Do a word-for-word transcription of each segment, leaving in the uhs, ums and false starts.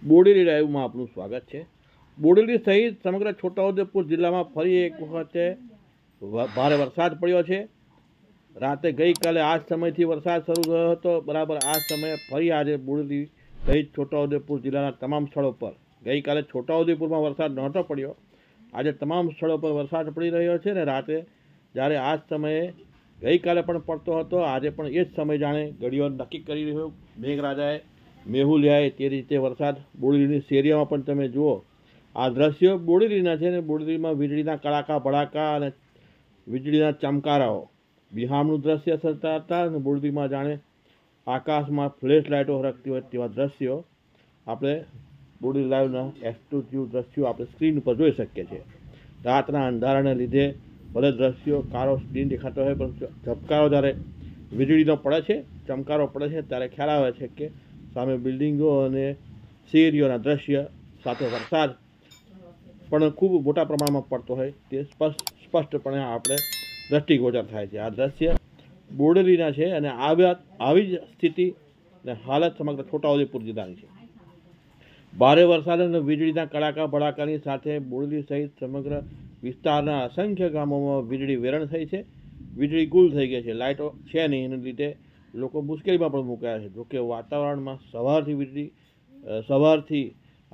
બોડેલી લાઈવમાં આપનું સ્વાગત છે। બોડેલી સહિત સમગ્ર છોટાઉદેપુર જિલ્લામાં ફરી એક વખતે ભારે વરસાદ પડ્યો છે। રાતે ગઈકાલે આ જ સમયથી વરસાદ શરૂ થયો હતો। બરાબર આ જ સમયે ફરી આજે બોડેલી સહિત છોટાઉદેપુર જિલ્લાના તમામ સ્થળો પર, ગઈકાલે છોટાઉદેપુરમાં વરસાદ નહોતો પડ્યો, આજે તમામ સ્થળો પર વરસાદ પડી રહ્યો છે। ને રાતે જ્યારે આ જ સમયે ગઈકાલે પણ પડતો હતો, આજે પણ એ જ સમય જાણે ઘડીઓ નક્કી કરી રહ્યો મેઘરાજાએ મેહુલિયાએ તે રીતે વરસાદ બોડેલીની શેરીઓમાં પણ તમે જુઓ। આ દ્રશ્યો બોડેલીના છે ને બોડેલીમાં વીજળીના કડાકા ભડાકા અને વીજળીના ચમકારાઓ બિહામનું દ્રશ્ય સર્જાતા હતા અને બોડેલીમાં જાણે આકાશમાં ફ્લેશ લાઇટો હરકતી હોય તેવા દ્રશ્યો આપણે બોડેલી લાઈવના એક્સક્લુઝિવ દ્રશ્યો આપણે સ્ક્રીન ઉપર જોઈ શકીએ છીએ। રાતના અંધારાને લીધે ભલે દ્રશ્યો કાળો સ્ક્રીન દેખાતો હોય, પરંતુ ઝબકારો જ્યારે વીજળીનો પડે છે, ચમકારો પડે છે, ત્યારે ખ્યાલ આવે છે કે સામે બિલ્ડિંગો અને શેરીઓના દ્રશ્ય સાથે વરસાદ પણ ખૂબ મોટા પ્રમાણમાં પડતો હોય તે સ્પષ્ટ સ્પષ્ટપણે આપણે દ્રષ્ટિગોચર થાય છે। આ દ્રશ્ય બોડેલીના છે અને આવ્યા આવી જ સ્થિતિ અને હાલત સમગ્ર છોટાઉદેપુર જિલ્લાની છે। ભારે વરસાદ અને વીજળીના કડાકા ભડાકાની સાથે બોડેલી સહિત સમગ્ર વિસ્તારના અસંખ્ય ગામોમાં વીજળી વેરણ થઈ છે। વીજળી ગુલ થઈ ગઈ છે, લાઇટો છે નહીં, એને લીધે લોકો મુશ્કેલીમાં પણ મુકાયા છે। જોકે વાતાવરણમાં સવારથી વીજળી સવારથી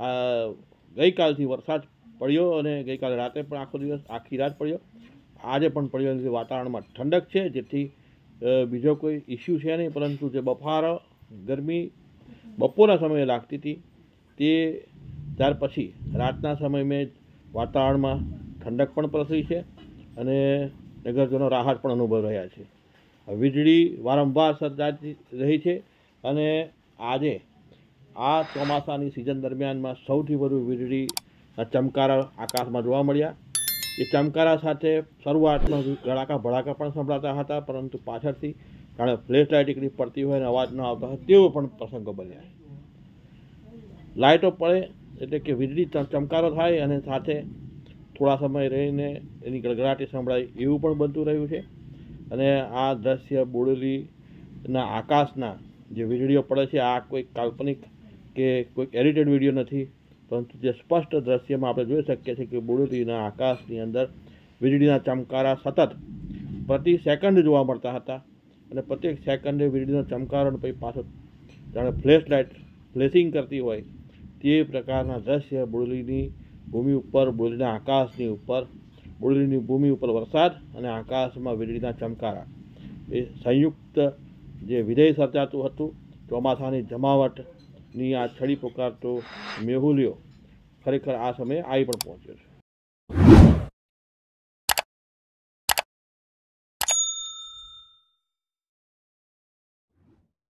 ગઈકાલથી વરસાદ પડ્યો અને ગઈકાલે રાતે પણ આખો દિવસ આખી રાત પડ્યો, આજે પણ પડ્યો, એટલે વાતાવરણમાં ઠંડક છે, જેથી બીજો કોઈ ઇસ્યુ છે નહીં। પરંતુ જે બફારો ગરમી બપોરના સમયે લાગતી હતી તે ત્યાર પછી રાતના સમયમાં વાતાવરણમાં ઠંડક પણ પ્રસરી છે અને નગરજનો રાહત પણ અનુભવી રહ્યા છે। વીજળી વારંવાર સર્જાતી રહી છે અને આજે આ ચોમાસાની સિઝન દરમિયાનમાં સૌથી વધુ વીજળીના ચમકારા આકાશમાં જોવા મળ્યા। એ ચમકારા સાથે શરૂઆતમાં ધડાકા ભડાકા પણ સંભળાતા હતા, પરંતુ પાછળથી જાણે ફ્લેશ લાઇટ એકલી પડતી હોય અને અવાજ ન આવતા હોય તેવો પણ પ્રસંગો બન્યા। લાઇટો પડે એટલે કે વીજળી ચમકારો થાય અને સાથે થોડા સમય રહીને એની ગડગડાટી સંભળાય એવું પણ બનતું રહ્યું છે। અને આ દ્રશ્ય બોડેલીના આકાશના જે વીજળીઓ પડે છે, આ કોઈ કાલ્પનિક કે કોઈ એડિટેડ વિડીયો નથી, પરંતુ જે સ્પષ્ટ દ્રશ્યમાં આપણે જોઈ શકીએ છીએ કે બોડેલીના આકાશની અંદર વીજળીના ચમકારા સતત પ્રતિ સેકન્ડ જોવા મળતા હતા અને પ્રત્યેક સેકન્ડે વીજળીનો ચમકારો અને પછી પાછો જાણે ફ્લેશ લાઇટ ફ્લેશિંગ કરતી હોય તે પ્રકારના દ્રશ્ય બોડેલીની ભૂમિ ઉપર, બોડેલીના આકાશની ઉપર, બોડેલીની ભૂમિ ઉપર વરસાદ અને આકાશમાં વીજળીના ચમકારા, એ સંયુક્ત જે વિધેય સર્જાતું હતું ચોમાસાની જમાવટની આ છડી પોકારતો મેહુલિયો ખરેખર આ સમયે આવી પણ પહોંચ્યો છે।